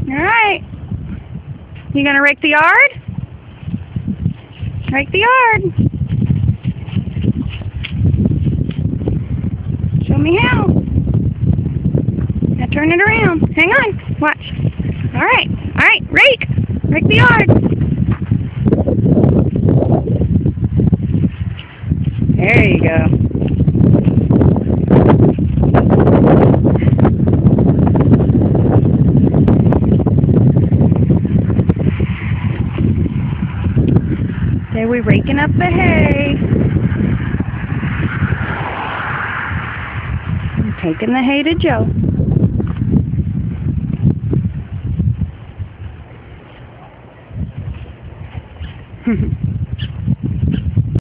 Alright. You gonna rake the yard? Rake the yard. Show me how. Now turn it around. Hang on. Watch. Alright. Alright. Rake. Rake the yard. There you go. Okay, we're raking up the hay. I'm taking the hay to Joe.